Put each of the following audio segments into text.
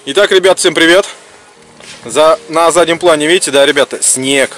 Итак, ребят, всем привет. На заднем плане, видите, да, ребята, снег.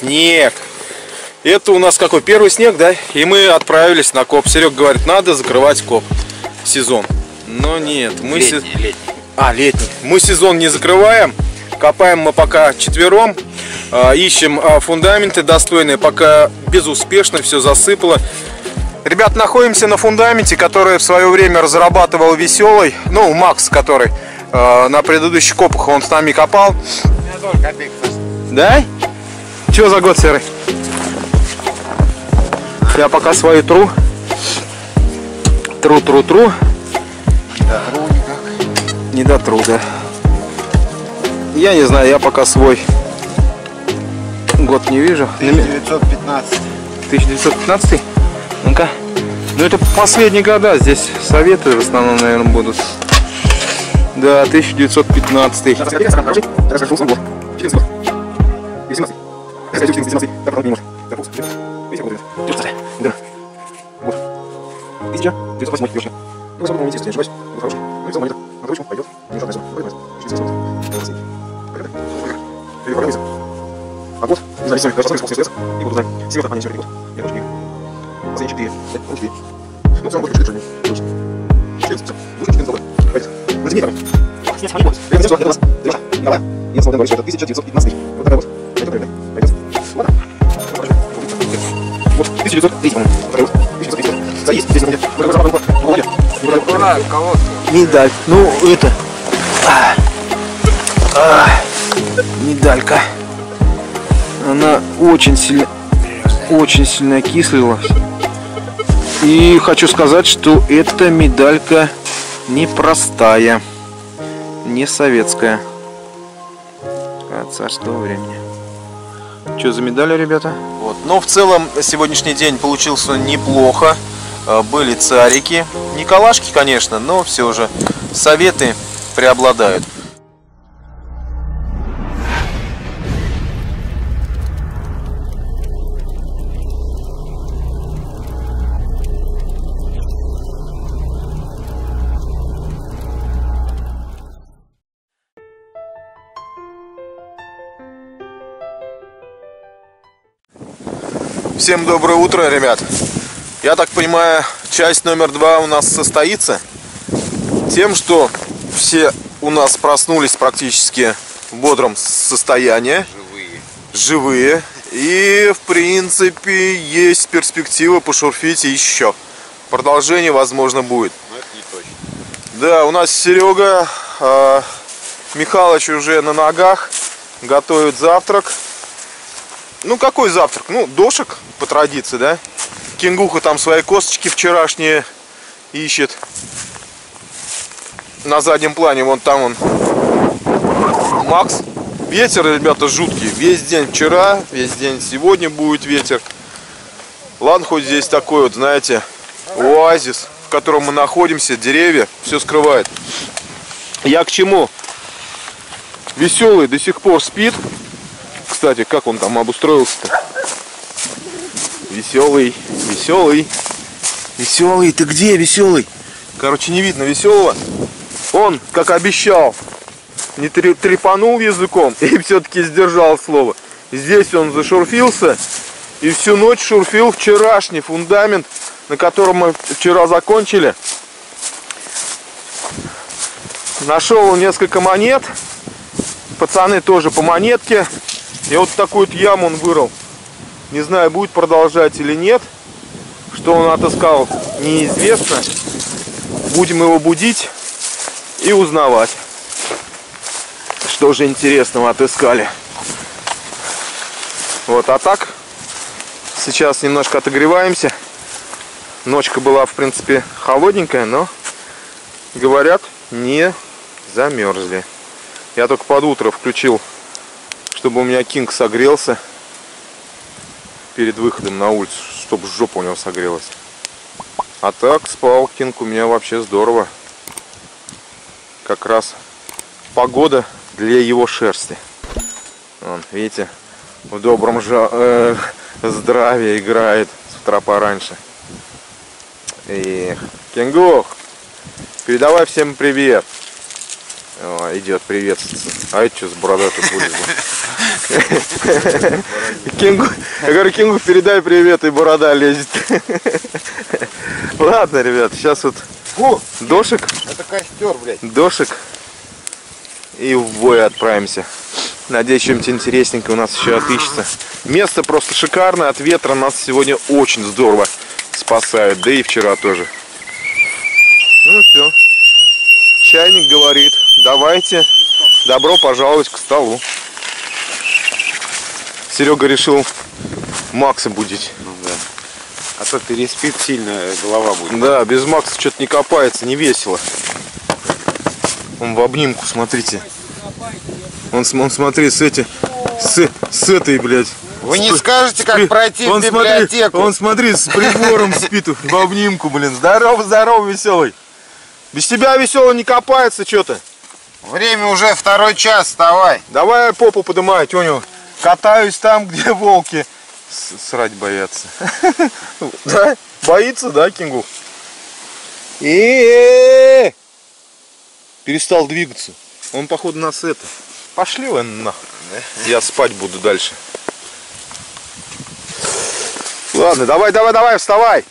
Это у нас какой? Первый снег, да? И мы отправились на коп. Серега говорит, надо закрывать коп. Сезон. Но нет, мы... Летний. Летний. Мы сезон не закрываем. Копаем мы пока четвером. Ищем фундаменты достойные. Пока безуспешно все засыпало. Ребят, находимся на фундаменте, который в свое время разрабатывал Веселый. Ну, Макс, который на предыдущих копах он с нами копал. Да? Че за год, Серый? Я пока свою тру. Тру. Да, тру никак. Не дотру, да. Я не знаю, я пока свой год не вижу. 1915. 1915? Ну-ка. Ну это последние года. Здесь советы в основном, наверное, будут. Да, 1915. Медаль. Ну, это... медалька. Она очень сильно окислилась. И хочу сказать, что эта медалька непростая, не советская. От царского времени. Что за медали, ребята? Вот. Но в целом сегодняшний день получился неплохо. Были царики. Не калашки, конечно, но все же советы преобладают. Всем доброе утро, ребят. Я так понимаю, часть номер 2 у нас состоится тем, что все у нас проснулись практически в бодром состоянии. Живые. И, в принципе, есть перспектива пошурфить еще. Продолжение, возможно, будет. Но это не точно. Да, у нас Серега, Михалыч уже на ногах, готовит завтрак. Ну, какой завтрак? Ну, дошек, по традиции, да? Кенгуха там свои косточки вчерашние ищет. На заднем плане, вон там он, Макс. Ветер, ребята, жуткий. Весь день вчера, весь день сегодня будет ветер. Ладно, хоть здесь такой вот, знаете, оазис, в котором мы находимся, деревья, все скрывает. Я к чему? Веселый до сих пор спит. Кстати, как он там обустроился-то? Веселый, ты где, Веселый? Короче, не видно Веселого. Он, как обещал, не трепанул языком и все-таки сдержал слово. Здесь он зашурфился и всю ночь шурфил вчерашний фундамент, на котором мы вчера закончили. Нашел несколько монет. Пацаны тоже по монетке. И вот такую вот яму он вырыл. Не знаю, будет продолжать или нет. Что он отыскал, неизвестно. Будем его будить и узнавать, что же интересного отыскали. Вот, а так, сейчас немножко отогреваемся. Ночка была, в принципе, холодненькая, но, говорят, не замерзли. Я только под утро включил, чтобы у меня Кинг согрелся перед выходом на улицу, чтобы жопа у него согрелась. А так спал Кинг у меня вообще здорово. Как раз погода для его шерсти. Вон, видите, в добром здравии играет с утра пораньше. Эх, Кингух, передавай всем привет. О, идет приветствоваться. А это что с борода тут вылезла? Кингу, я говорю, Кингу, передай привет, и борода лезет. Ладно, ребят, сейчас вот дошик. Это костер, блядь. Дошик. И в бой отправимся. Надеюсь, что-нибудь интересненькое у нас еще отыщется. Место просто шикарное. От ветра нас сегодня очень здорово спасает. Да и вчера тоже. Ну все. Чайник говорит: давайте, добро пожаловать к столу. Серега решил Макса будить. Ну да. А то переспит сильно, голова будет. Да, без Макса что-то не копается, не весело. Он в обнимку, смотрите. Он смотри, с этой, блядь. Вы не скажете, как пройти в библиотеку? Он смотри, с прибором спит в обнимку, блин. Здорово, здорово, веселый. Без тебя веселый не копается что-то. Время уже 2 час, вставай. Давай попу подымай, Тёню. Катаюсь там, где волки срать боятся. Да? Боится, да, Кингу? Перестал двигаться. Он, походу, нас это. Пошли вы нахуй. Я спать буду дальше. Ладно, давай, вставай.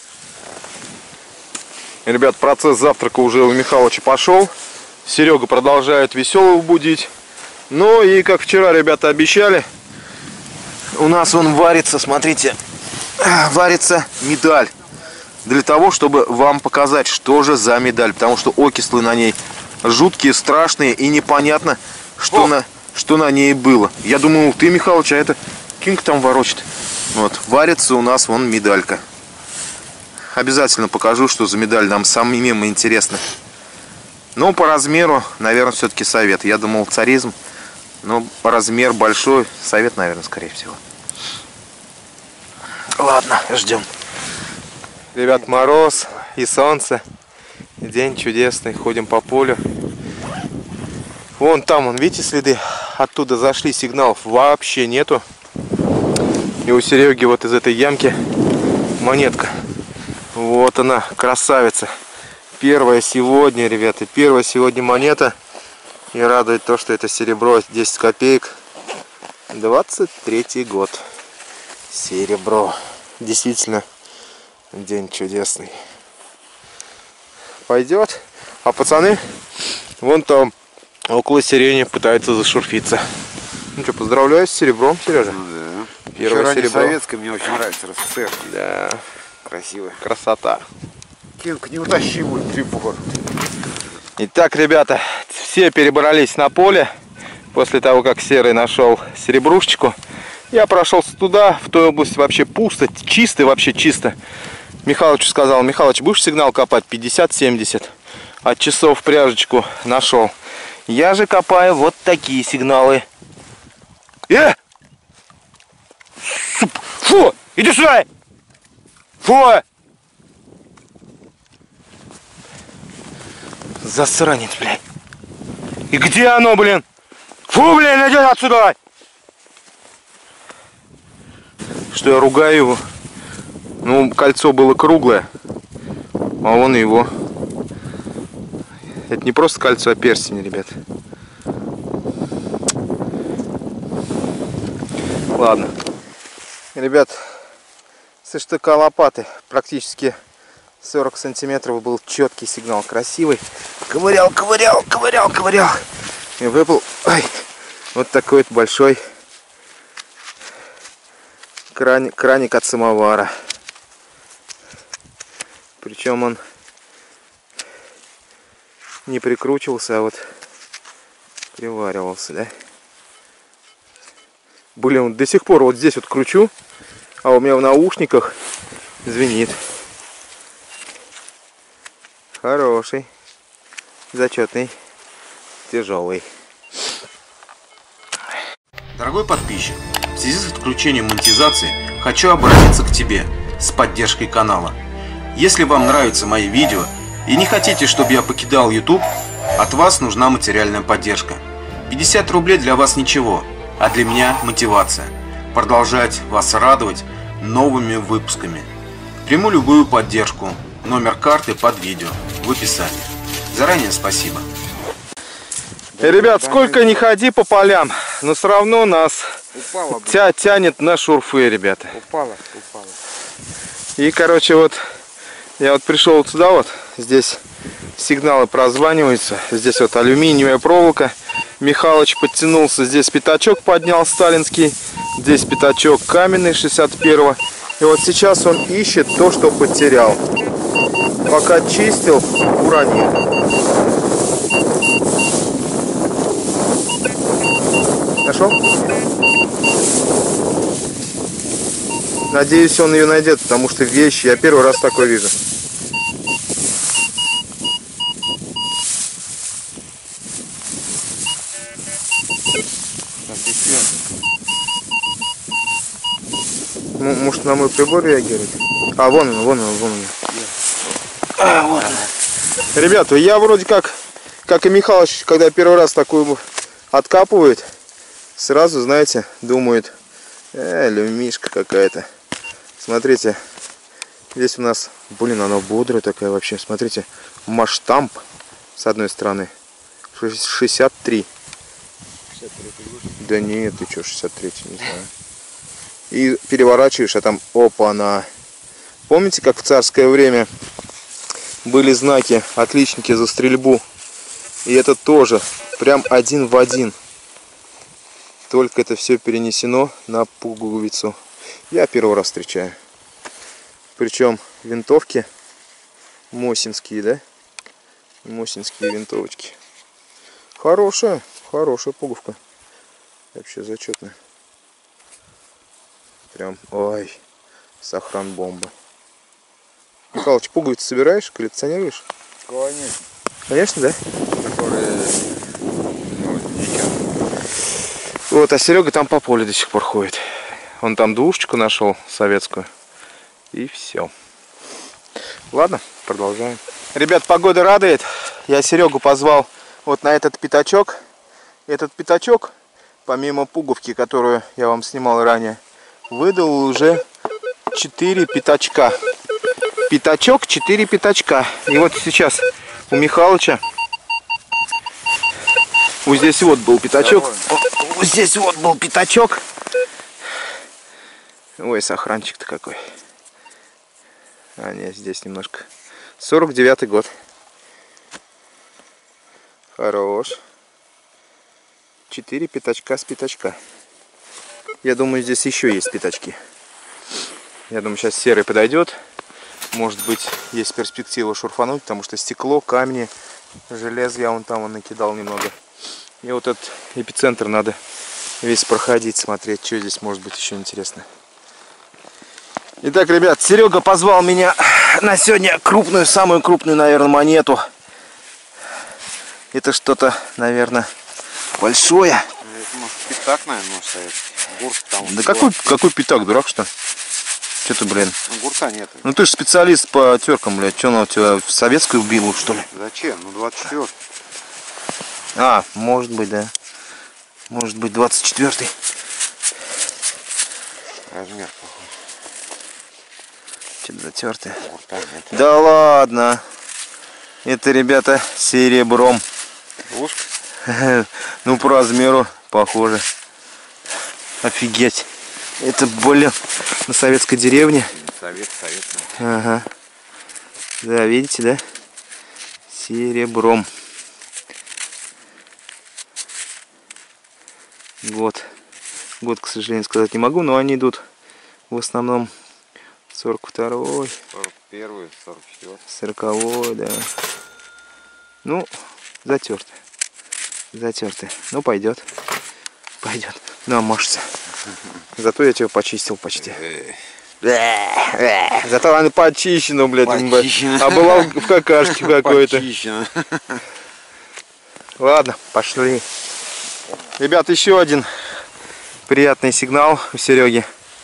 Ребят, процесс завтрака уже у Михалыча пошел. Серега продолжает веселого будить. Ну и как вчера ребята обещали, у нас он варится, смотрите, варится медаль. Для того, чтобы вам показать, что же за медаль. Потому что окислы на ней жуткие, страшные и непонятно, что на ней было. Я думал, ты, Михалыч, а это Кинг там ворочит. Вот, варится у нас вон медалька. Обязательно покажу, что за медаль нам самим интересно. Но по размеру, наверное, все-таки совет. Я думал, царизм. Но размер большой. Совет, наверное, скорее всего. Ладно, ждем. Ребят, мороз и солнце. День чудесный. Ходим по полю. Вон там, видите следы? Оттуда зашли, сигналов вообще нету. И у Сереги вот из этой ямки монетка. Вот она, красавица. Первая сегодня, ребята. Первая сегодня монета. И радует то, что это серебро 10 копеек. 23-й год. Серебро. Действительно, день чудесный. Пойдет. А пацаны вон там около сирени пытаются зашурфиться. Ну что, поздравляю с серебром, Сережа. Ну, да. Первое серебро. Советское, мне очень нравится, РСФСР. Да. Красиво. Красота. Кинг, не утащи мой прибор. Итак, ребята, все перебрались на поле. После того, как Серый нашел серебрушечку, я прошелся туда. В той области вообще пусто, чисто, вообще чисто. Михалычу сказал: Михалыч, будешь сигнал копать? 50-70. От часов пряжечку нашел. Я же копаю вот такие сигналы. Фу! Иди сюда! Фу! Засранец, блядь. И где оно, блин? Фу, блин, иди отсюда! Что я ругаю его? Ну, кольцо было круглое. А вон и его. Это не просто кольцо, а перстень, ребят. Ладно. Ребят, со штыка лопаты практически 40 сантиметров был четкий сигнал, красивый. Ковырял. И выпал, вот такой вот большой краник от самовара. Причем он не прикручивался, а вот приваривался, да? Блин, до сих пор вот здесь вот кручу, а у меня в наушниках звенит. Хороший, зачетный, тяжелый. Дорогой подписчик, в связи с отключением монетизации хочу обратиться к тебе с поддержкой канала. Если вам нравятся мои видео и не хотите, чтобы я покидал YouTube, от вас нужна материальная поддержка. 50 рублей для вас ничего, а для меня мотивация продолжать вас радовать новыми выпусками. Приму любую поддержку. Номер карты под видео в описании. Заранее спасибо. Ребят, сколько ни ходи по полям, но все равно нас тянет на шурфы, ребята. Упала. И, короче, вот я вот пришел вот сюда вот, здесь сигналы прозваниваются, здесь вот алюминиевая проволока. Михалыч подтянулся, здесь пятачок поднял сталинский, здесь пятачок каменный 61-го. И вот сейчас он ищет то, что потерял. Пока чистил, уронил. Нашел? Надеюсь, он ее найдет, потому что вещи я первый раз такой вижу. Может, на мой прибор реагирует? А, вон он. Вот. Ребята, я вроде как и Михалыч, когда первый раз такую откапывает, сразу, знаете, думает, люмишка какая-то. Смотрите, здесь у нас, блин, она бодрая такая вообще. Смотрите, масштамп с одной стороны 63. 63. Да нет, ты что, 63, не знаю. И переворачиваешь, а там опа-на. Помните, как в царское время были знаки отличники за стрельбу? И это тоже прям один в один. Только это все перенесено на пуговицу. Я первый раз встречаю. Причем винтовки мосинские, да? Мосинские винтовочки. Хорошая пуговка. Вообще зачетная. Прям, ой, сохран бомба. Михалыч, пуговицы собираешь, коллекционируешь? Конечно. Конечно, да? Которые, Вот, а Серега там по полю до сих пор ходит. Он там двушечку нашел советскую. И все. Ладно, продолжаем. Ребят, погода радует. Я Серегу позвал вот на этот пятачок. Этот пятачок, помимо пуговки, которую я вам снимал ранее, выдал уже 4 пятачка. Пятачок, 4 пятачка. И вот сейчас у Михалыча вот здесь вот был пятачок. Вот здесь вот был пятачок. Ой, сохранчик-то какой. А нет, здесь немножко. 49-й год. Хорош. 4 пятачка с пятачка. Я думаю, здесь еще есть пятачки. Я думаю, сейчас серый подойдет. Может быть, есть перспектива шурфануть, потому что стекло, камни, железо я вон там накидал немного. И вот этот эпицентр надо весь проходить, смотреть, что здесь может быть еще интересно. Итак, ребят, Серега позвал меня на сегодня крупную, самую крупную, наверное, монету. Это что-то, наверное, большое. Это, может, пятак, наверное, может, советский. Гурт там. Да какой пятак, дурак, что? Что ты, блин? Ну, гурта нет. Ну ты же специалист по теркам, блядь. Что, он тебя в советскую убил, что ли? Зачем? Ну, 24. А, может быть, да. Может быть, 24-й. Размер похож. Что-то затертое. Гурта нет. Да ладно. Это, ребята, серебром. Ушка? Ну, по размеру похоже. Офигеть. Это, блин, на советской деревне. Совет. Ага. Да, видите, да? Серебром. Год, к сожалению, сказать не могу, но они идут в основном 42-й, 41-й, 44-й. 40-й, да. Ну, затертый. Ну, пойдет. Ну, мажется. Зато я тебя почистил почти. Зато она почищена, блядь. Почищена. А была в какашке какой-то. Почищена. Ладно, пошли. Ребят, еще один приятный сигнал у Сереги.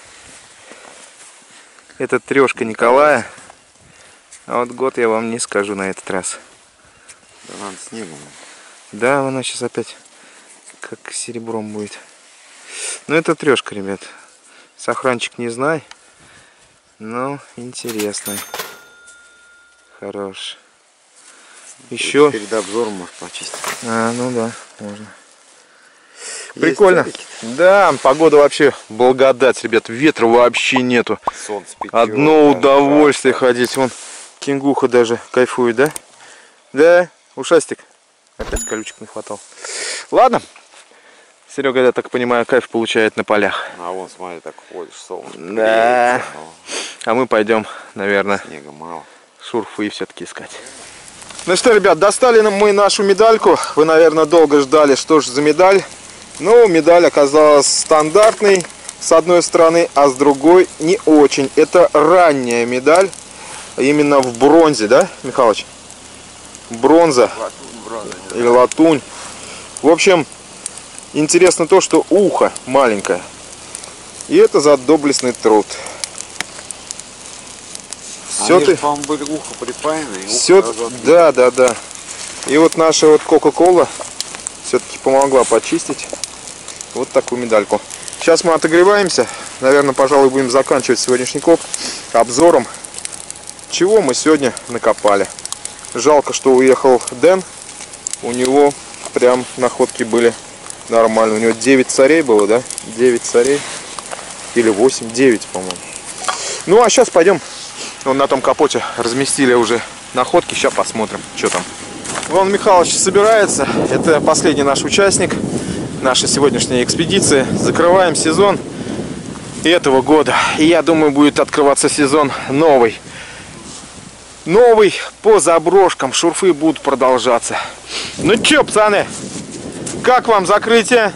Это трешка Николая. А вот год я вам не скажу на этот раз. Да надо снегом. Да, она сейчас опять как серебром будет. Ну, это трешка, ребят. Сохранчик не знаю. Но интересный. Хорош. Еще. Перед обзором может почистить. Ну да, можно. Прикольно. Да, погода вообще благодать, ребят. Ветра вообще нету. Солнце печет, одно удовольствие ходить. Вон кенгуха даже кайфует, да? Да, ушастик. Опять колючек не хватал. Ладно. Серега, я так понимаю, кайф получает на полях. А вон, смотри, так ходишь, солнце. Да. А мы пойдем, наверное, снега мало. Шурфы все-таки искать. Ну что, ребят, достали мы нашу медальку. Вы, наверное, долго ждали, что же за медаль. Ну, медаль оказалась стандартной с одной стороны, а с другой не очень. Это ранняя медаль, именно в бронзе, да, Михалыч? Бронза или латунь. В общем, интересно то, что ухо маленькое. И это за доблестный труд. Все ты, по-моему, были ухо припаяны. все, да. И вот наша вот Кока-Кола все-таки помогла почистить вот такую медальку. Сейчас мы отогреваемся. Наверное, пожалуй, будем заканчивать сегодняшний коп обзором, чего мы сегодня накопали. Жалко, что уехал Дэн. У него прям находки были нормальные. У него 9 царей было, да? 9 царей. Или 8, 9, по-моему. Ну, а сейчас пойдем. Вон на том капоте разместили уже находки. Сейчас посмотрим, что там. Вон Михалыч собирается. Это последний наш участник нашей сегодняшней экспедиции. Закрываем сезон этого года. И я думаю, будет открываться сезон новый. Новый по заброшкам. Шурфы будут продолжаться. Ну чё, пацаны, как вам закрытие?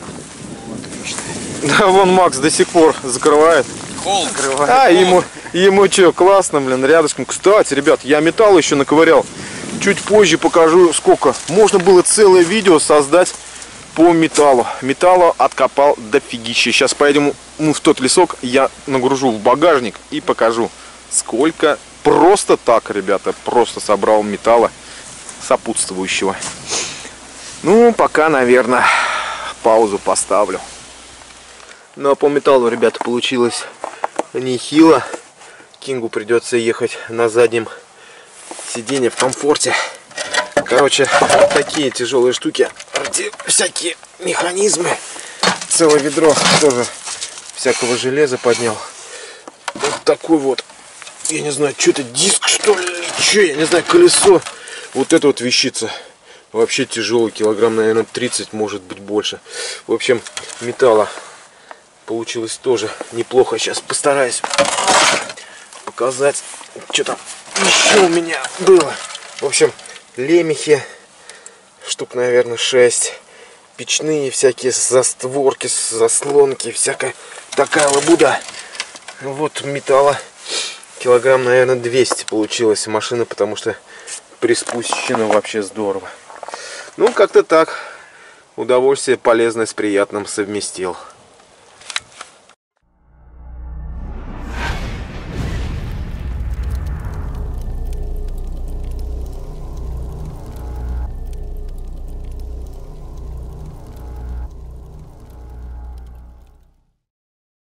Да, вон Макс до сих пор закрывает. А, ему что, классно, блин, рядышком. Кстати, ребят, я металл еще наковырял. Чуть позже покажу, сколько. Можно было целое видео создать по металлу. Металла откопал дофигища. Сейчас поедем в тот лесок, я нагружу в багажник и покажу, сколько просто так, ребята, просто собрал металла сопутствующего. Ну, пока, наверное, паузу поставлю. Ну, а по металлу, ребята, получилось нехило. Кингу придется ехать на заднем сиденье в комфорте. Короче, такие тяжелые штуки, всякие механизмы. Целое ведро тоже всякого железа поднял. Вот такой вот, я не знаю, что это, диск что ли, что, я не знаю, колесо. Вот это вот вещица вообще тяжелый, килограмм, наверное, 30, может быть больше. В общем, металла получилось тоже неплохо. Сейчас постараюсь показать, что там еще у меня было. В общем, лемехи, штук, наверное, 6. Печные всякие застворки, заслонки, всякая такая лабуда. Вот металла килограмм, наверное, 200 получилась машина, потому что приспущена вообще здорово. Ну, как-то так. Удовольствие полезное с приятным совместил.